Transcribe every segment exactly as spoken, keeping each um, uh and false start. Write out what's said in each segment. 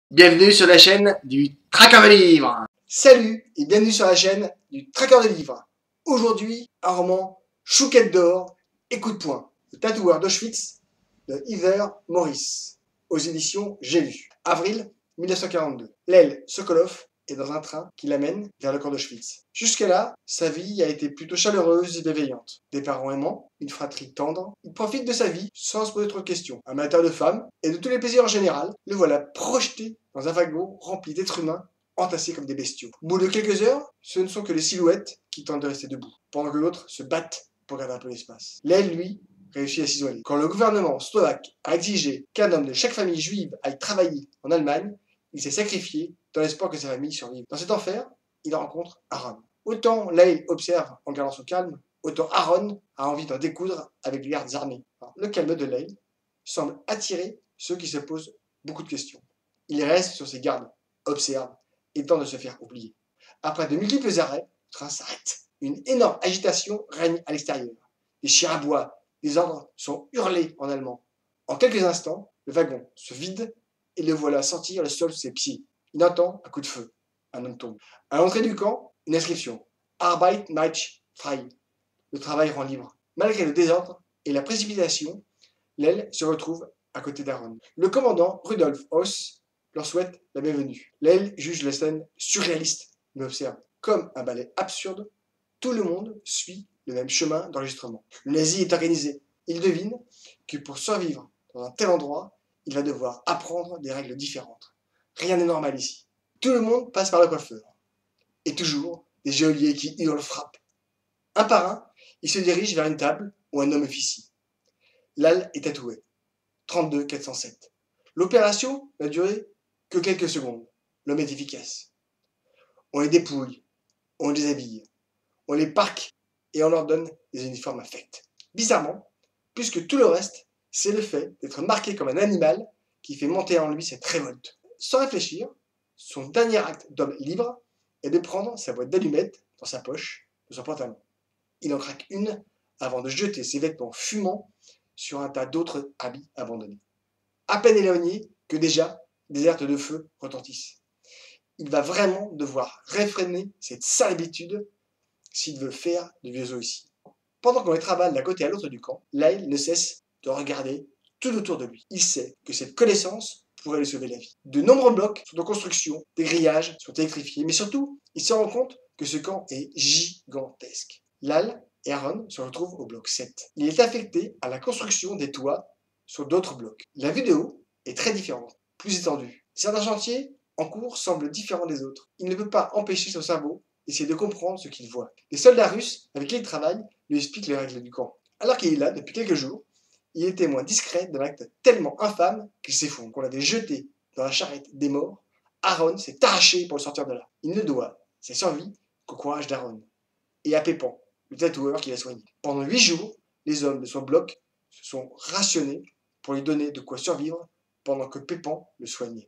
Bienvenue sur la chaîne du Traqueur de livres. Salut et bienvenue sur la chaîne du Traqueur de livres. Aujourd'hui, un roman Chouquette d'or et coup de poing. Le tatoueur d'Auschwitz de Heather Morris aux éditions J'ai lu. Avril mille neuf cent quarante-deux. Lel Sokolov est dans un train qui l'amène vers le camp d'Auschwitz. Jusque-là, sa vie a été plutôt chaleureuse et bienveillante. Des parents aimants, une fratrie tendre, il profite de sa vie sans se poser trop de questions. Amateur de femmes et de tous les plaisirs en général, le voilà projeté dans un wagon rempli d'êtres humains entassés comme des bestiaux. Au bout de quelques heures, ce ne sont que les silhouettes qui tentent de rester debout, pendant que d'autres se battent pour garder un peu l'espace. Lel, lui, réussit à s'isoler. Quand le gouvernement slovaque a exigé qu'un homme de chaque famille juive aille travailler en Allemagne, il s'est sacrifié dans l'espoir que sa famille survive. Dans cet enfer, il rencontre Aaron. Autant Lel observe en gardant son calme, autant Aaron a envie d'en découdre avec les gardes armés. Alors, le calme de Lel semble attirer ceux qui se posent beaucoup de questions. Il reste sur ses gardes, observe et tente de se faire oublier. Après de multiples arrêts, le train s'arrête. Une énorme agitation règne à l'extérieur. Des chiens aboient, des ordres sont hurlés en allemand. En quelques instants, le wagon se vide et le voilà sentir le sol sous ses pieds. Il entend un coup de feu. Un homme tombe. À l'entrée du camp, une inscription. Arbeit macht frei. Le travail rend libre. Malgré le désordre et la précipitation, Lel se retrouve à côté d'Aaron. Le commandant Rudolf Höss leur souhaite la bienvenue. Lel juge la scène surréaliste, mais observe. Comme un ballet absurde, tout le monde suit le même chemin d'enregistrement. Le nazi est organisé. Il devine que pour survivre dans un tel endroit, il va devoir apprendre des règles différentes. Rien n'est normal ici. Tout le monde passe par le coiffeur. Et toujours, des geôliers qui hurlent frappent. Un par un, il se dirige vers une table où un homme officie. Lel est tatoué. trente-deux quatre cent sept. L'opération n'a duré que quelques secondes. L'homme est efficace. On les dépouille, on les habille, on les parque et on leur donne des uniformes affects. Bizarrement, puisque tout le reste, c'est le fait d'être marqué comme un animal qui fait monter en lui cette révolte. Sans réfléchir, son dernier acte d'homme libre est de prendre sa boîte d'allumettes dans sa poche de son pantalon. Il en craque une avant de jeter ses vêtements fumants sur un tas d'autres habits abandonnés. À peine éloigné que déjà des alertes de feu retentissent. Il va vraiment devoir réfréner cette sale habitude s'il veut faire de vieux os ici. Pendant qu'on les travaille d'un côté à l'autre du camp, Lel ne cesse de regarder tout autour de lui. Il sait que cette connaissance pourrait lui sauver la vie. De nombreux blocs sont en construction, des grillages sont électrifiés, mais surtout, il se rend compte que ce camp est gigantesque. Lel et Aaron se retrouvent au bloc sept. Il est affecté à la construction des toits sur d'autres blocs. La vue de haut est très différente, plus étendue. Certains chantiers en cours semblent différents des autres. Il ne peut pas empêcher son cerveau d'essayer de comprendre ce qu'il voit. Les soldats russes avec qui il travaille lui expliquent les règles du camp. Alors qu'il est là depuis quelques jours, il est témoin discret d'un acte tellement infâme qu'il s'effondre. Qu'on l'avait jeté dans la charrette des morts, Aaron s'est arraché pour le sortir de là. Il ne doit sa survie qu'au courage d'Aaron et à Pépan, le tatoueur qui l'a soigné. Pendant huit jours, les hommes de son bloc se sont rationnés pour lui donner de quoi survivre pendant que Pépan le soignait.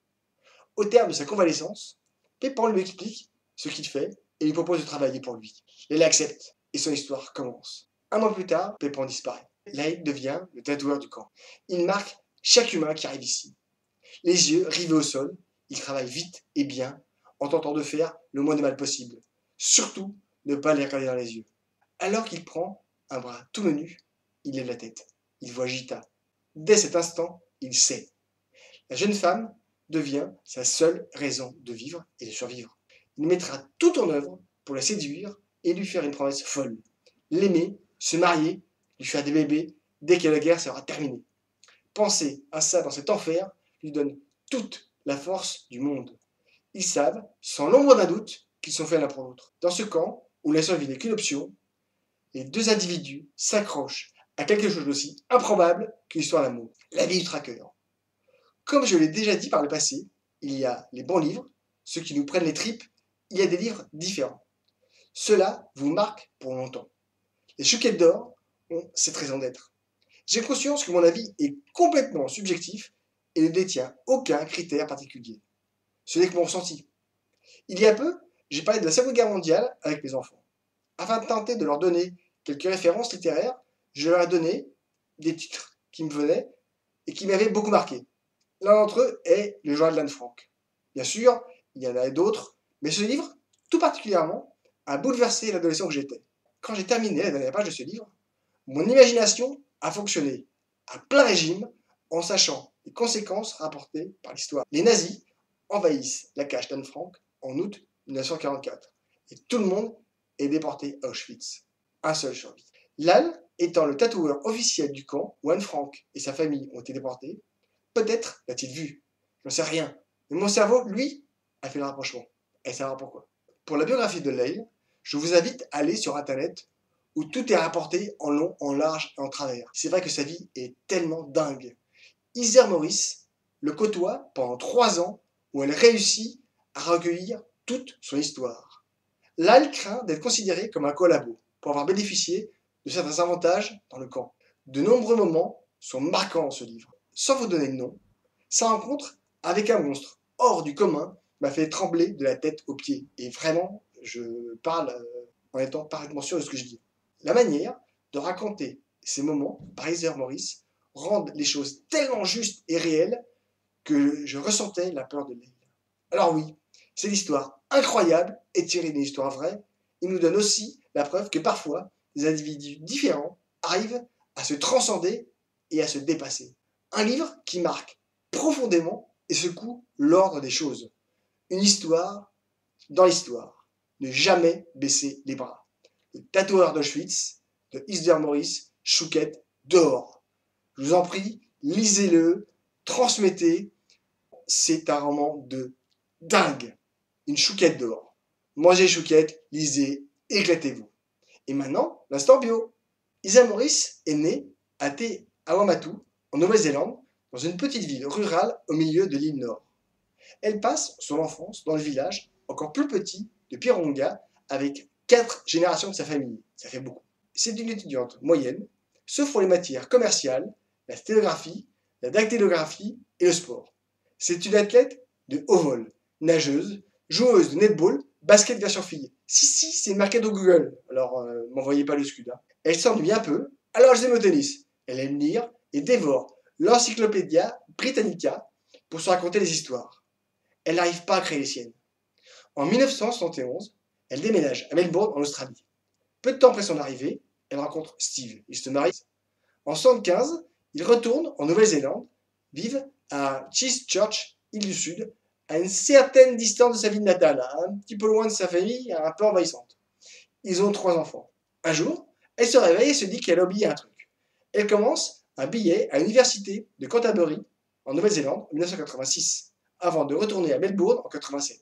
Au terme de sa convalescence, Pépan lui explique ce qu'il fait et lui propose de travailler pour lui. Lel accepte et son histoire commence. Un mois plus tard, Pépan disparaît. Lel devient le tatoueur du camp. Il marque chaque humain qui arrive ici. Les yeux rivés au sol, il travaille vite et bien en tentant de faire le moins de mal possible. Surtout, ne pas les regarder dans les yeux. Alors qu'il prend un bras tout menu, il lève la tête. Il voit Gita. Dès cet instant, il sait. La jeune femme devient sa seule raison de vivre et de survivre. Il mettra tout en œuvre pour la séduire et lui faire une promesse folle. L'aimer, se marier, lui faire des bébés dès que la guerre sera terminée. Penser à ça dans cet enfer lui donne toute la force du monde. Ils savent, sans l'ombre d'un doute, qu'ils sont faits l'un pour l'autre. Dans ce camp, où la survie n'est qu'une option, les deux individus s'accrochent à quelque chose d'aussi improbable que l'histoire d'amour, la vie du traqueur. Comme je l'ai déjà dit par le passé, il y a les bons livres, ceux qui nous prennent les tripes, il y a des livres différents. Cela vous marque pour longtemps. Les Chouquettes d'or ont cette raison d'être. J'ai conscience que mon avis est complètement subjectif et ne détient aucun critère particulier. Ce n'est que mon ressenti. Il y a peu, j'ai parlé de la Seconde Guerre mondiale avec mes enfants. Afin de tenter de leur donner quelques références littéraires, je leur ai donné des titres qui me venaient et qui m'avaient beaucoup marqué. L'un d'entre eux est le journal d'Anne Frank. Bien sûr, il y en a d'autres, mais ce livre, tout particulièrement, a bouleversé l'adolescent que j'étais. Quand j'ai terminé la dernière page de ce livre, mon imagination a fonctionné à plein régime en sachant les conséquences rapportées par l'histoire. Les nazis envahissent la cage d'Anne Frank en août mille neuf cent quarante-quatre et tout le monde est déporté à Auschwitz. Un seul survit. Lal, étant le tatoueur officiel du camp où Anne Frank et sa famille ont été déportés, peut-être l'a-t-il vu, je ne sais rien, mais mon cerveau, lui, a fait le rapprochement. Et savoir pourquoi. Pour la biographie de Lael, je vous invite à aller sur internet où tout est rapporté en long, en large et en travers. C'est vrai que sa vie est tellement dingue. Heather Morris le côtoie pendant trois ans où elle réussit à recueillir toute son histoire. Lal craint d'être considéré comme un collabo pour avoir bénéficié de certains avantages dans le camp. De nombreux moments sont marquants dans ce livre. Sans vous donner de nom, sa rencontre avec un monstre hors du commun m'a fait trembler de la tête aux pieds. Et vraiment, je parle euh, en étant parfaitement sûr de ce que je dis. La manière de raconter ces moments par Heather Morris rendent les choses tellement justes et réelles que je ressentais la peur de Lael. Alors oui, cette histoire incroyable est tirée d'une histoire vraie. Il nous donne aussi la preuve que parfois, des individus différents arrivent à se transcender et à se dépasser. Un livre qui marque profondément et secoue l'ordre des choses. Une histoire dans l'histoire. Ne jamais baisser les bras. Le tatoueur d'Auschwitz, de Heather Morris, Chouquette, dehors. Je vous en prie, lisez-le, transmettez. C'est un roman de dingue. Une chouquette dehors. Mangez chouquette, lisez, éclatez-vous. Et maintenant, l'instant bio. Heather Morris est née à Te Awamatu, en Nouvelle-Zélande, dans une petite ville rurale au milieu de l'île Nord. Elle passe son enfance dans le village, encore plus petit, de Pironga, avec quatre générations de sa famille. Ça fait beaucoup. C'est une étudiante moyenne, sauf pour les matières commerciales, la sténographie, la dactylographie et le sport. C'est une athlète de haut vol, nageuse, joueuse de netball, basket version fille. Si, si, c'est marqué dans Google. Alors, euh, m'envoyez pas le scud. Hein. Elle s'ennuie un peu, alors elle aime au tennis. Elle aime lire et dévore l'Encyclopédia Britannica pour se raconter des histoires. Elle n'arrive pas à créer les siennes. En mille neuf cent soixante et onze, elle déménage à Melbourne, en Australie. Peu de temps après son arrivée, elle rencontre Steve. Ils se marient. En soixante-quinze, ils retournent en Nouvelle-Zélande, vivent à Christchurch, île du Sud, à une certaine distance de sa ville natale, un petit peu loin de sa famille, un peu envahissante. Ils ont trois enfants. Un jour, elle se réveille et se dit qu'elle a oublié un truc. Elle commence un billet à l'université de Canterbury, en Nouvelle-Zélande, en mille neuf cent quatre-vingt-six, avant de retourner à Melbourne en quatre-vingt-sept.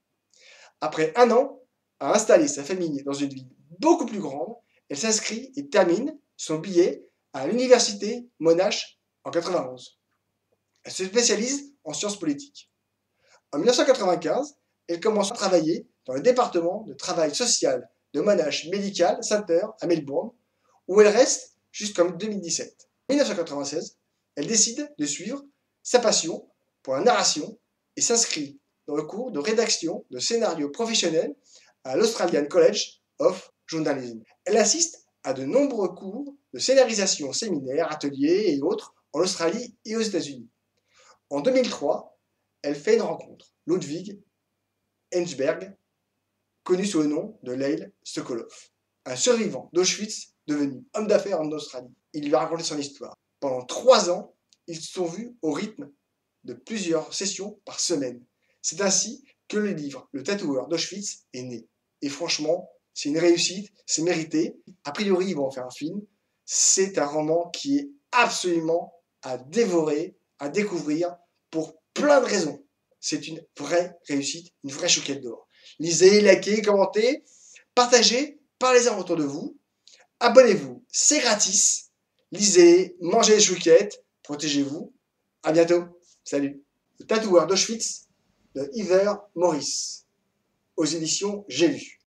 Après un an à installer sa famille dans une ville beaucoup plus grande, elle s'inscrit et termine son billet à l'université Monash en quatre-vingt-onze. Elle se spécialise en sciences politiques. En mille neuf cent quatre-vingt-quinze, elle commence à travailler dans le département de travail social de Monash Medical Center à Melbourne, où elle reste jusqu'en deux mille dix-sept. En mille neuf cent quatre-vingt-seize, elle décide de suivre sa passion pour la narration et s'inscrit dans le cours de rédaction de scénarios professionnels à l'Australian College of Journalism. Elle assiste à de nombreux cours de scénarisation, séminaires, ateliers et autres en Australie et aux États-Unis. En deux mille trois, elle fait une rencontre, Ludwig Ensberg, connu sous le nom de Lael Sokolov, un survivant d'Auschwitz devenu homme d'affaires en Australie. Il lui a raconté son histoire. Pendant trois ans, ils se sont vus au rythme de plusieurs sessions par semaine. C'est ainsi que le livre Le tatoueur d'Auschwitz est né. Et franchement, c'est une réussite, c'est mérité. A priori, ils vont en faire un film. C'est un roman qui est absolument à dévorer, à découvrir pour plein de raisons. C'est une vraie réussite, une vraie chouquette d'or. Lisez, likez, commentez, partagez, parlez-en autour de vous. Abonnez-vous, c'est gratis. Lisez, mangez les chouquettes, protégez-vous. À bientôt. Salut. Le tatoueur d'Auschwitz de Heather Morris aux éditions J'ai lu.